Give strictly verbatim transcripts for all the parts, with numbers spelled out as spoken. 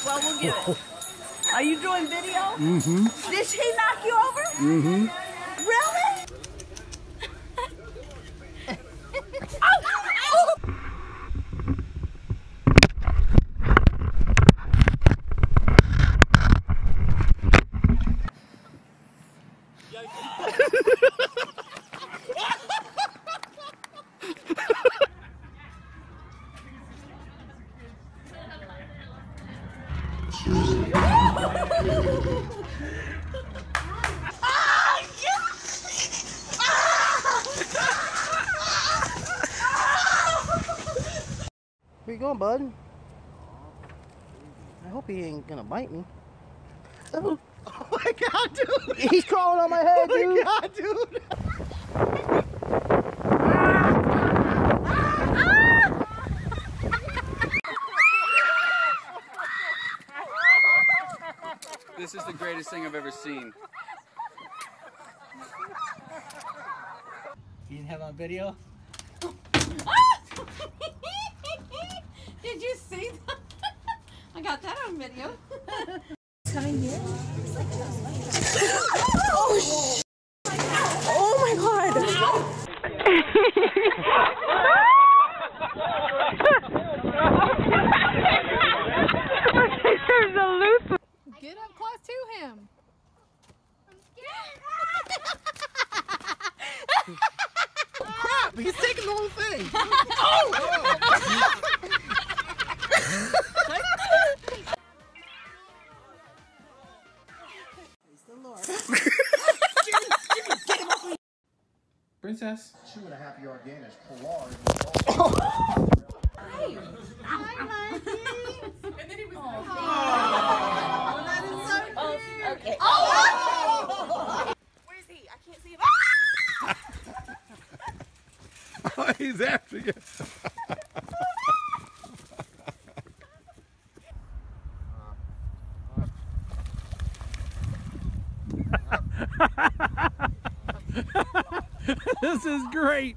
Well, we'll give it. Are you doing video? Mm-hmm. Did she knock you over? Mm-hmm. Really? Oh! Oh! Where you going, bud? I hope he ain't gonna bite me. Oh, oh my god, dude! He's crawling on my head, dude! Oh my god, dude! This is the greatest thing I've ever seen. You didn't have on video? Did you see that? I got that on video. Coming here. Oh, sh oh my god! There's a loose. Get up close to him. Crap! He's taking the whole thing! Oh! Princess. Two and a half yard gain is Pilar. Hi, Mikey. And then he was like, Oh, that is so cute. oh, okay. Oh! Where is he? I can't see him. Oh, he's after you. This is great.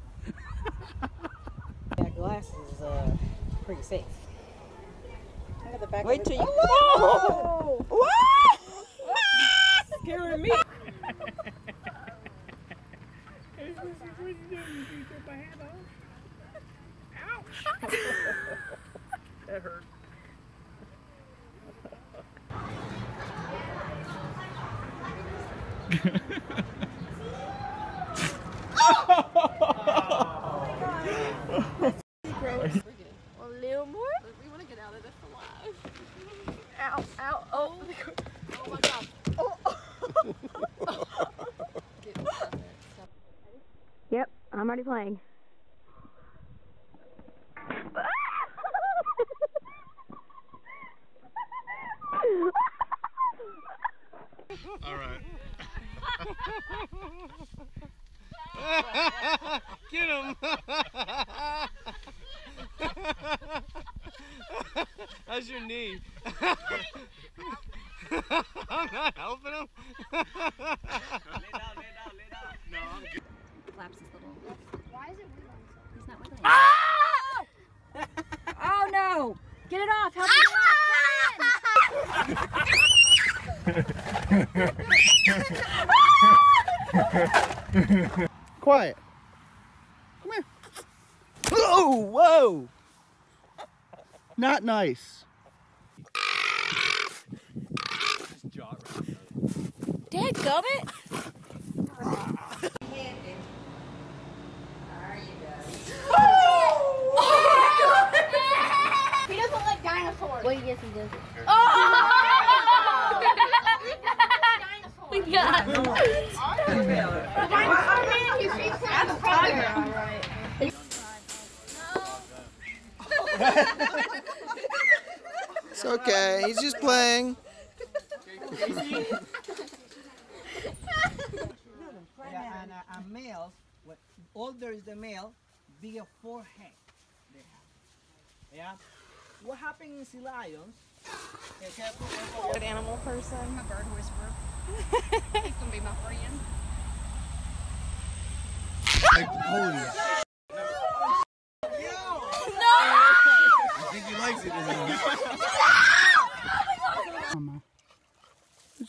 That glass is uh, pretty safe. Look at the back. Wait of till it. you. Oh! What? Scaring me. That hurt. A little more. We want to get out of this alive. Ow, ow, oh. Oh my god. Oh. Yep, I'm already playing. All right. Get him! How's your knee? I'm not helping him. Lay down, lay down, lay down. No, I'm good. Flaps his little. Why is it wiggling? He's not wiggling. Ah! Oh no! Get it off! Help me out! Quiet. Come here. Oh, whoa! Not nice. Dadgummit. He doesn't like dinosaurs. Well, yes, he does. Oh! We got him. It's okay. He's just playing. Yeah, and, uh, and males, what older is the male, bigger forehead they have. Yeah. What happens in lions? Good animal person. I'm a bird whisperer. He's gonna be my friend. Holy. No! I think he likes it, doesn't he?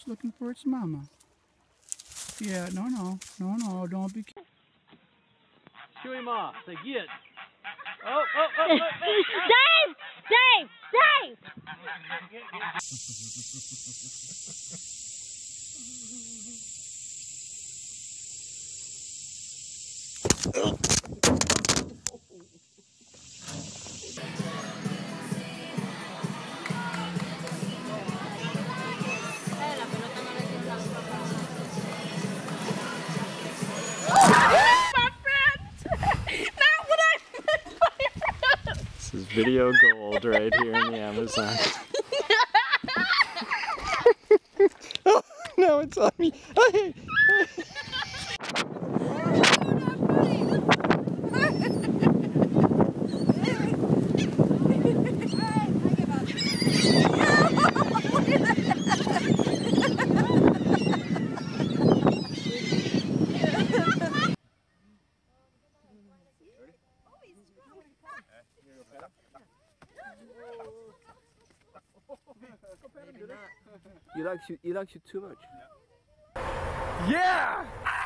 it's looking for its mama. Yeah, no, no, no, no, don't be. Shoo him off. Say, get. Oh, oh, oh, oh, oh. Dave! Dave! Dave! This is video gold right here in the Amazon. Oh, no, it's on me. Hey, hey. You like you, you like you too much. Yeah!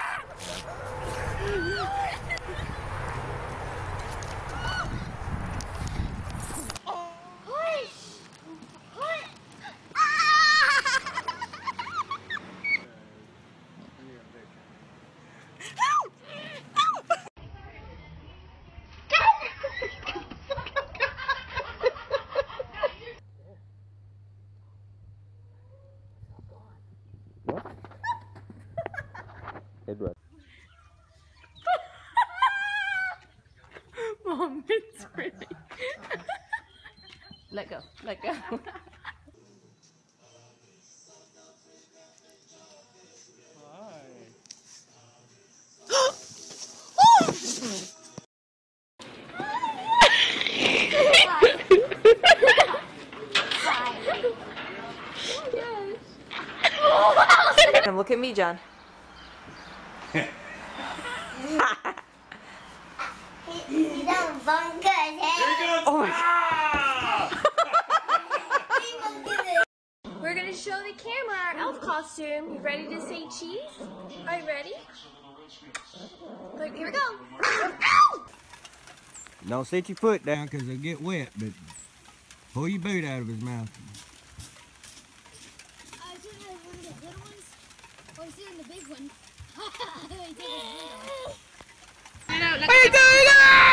Edward. Mom, it's pretty. Let go. Let go. And look at me, John. We're gonna show the camera our elf costume. You ready to say cheese? Are you ready? Look, here we go. Don't set your foot down because it'll get wet, but pull your boot out of his mouth. I did one of the little ones. Oh, he's doing the big one. He did What are you doing?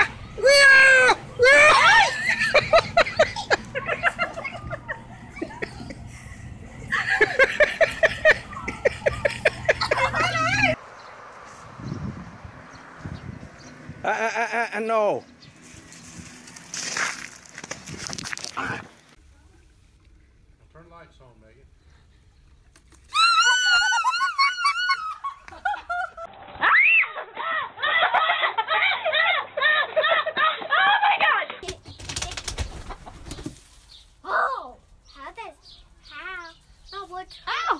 I, I, I, I know. Turn lights on, Megan. Oh! How does... How? Oh, what? Ow!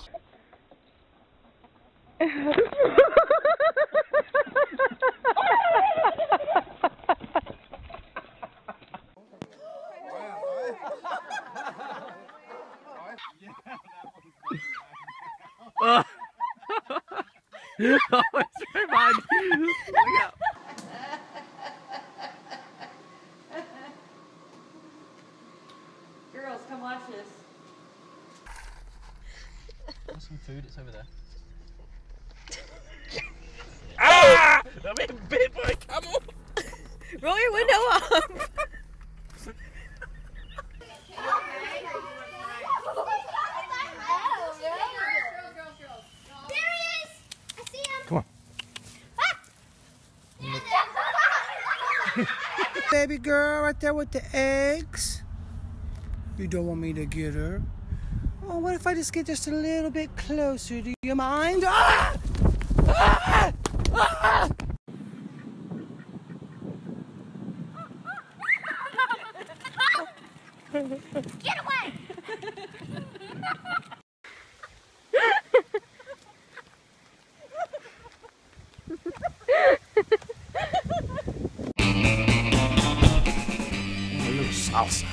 Oh, it's right behind you. Look out. Girls, come watch this. There's some food, it's over there. Ah! I'm being bit by a camel. Roll your window up. Come on. Baby girl right there with the eggs. You don't want me to get her? Oh, what if I just get just a little bit closer? Do you mind? Ah! Ah! Ah! Get away! A little salsa.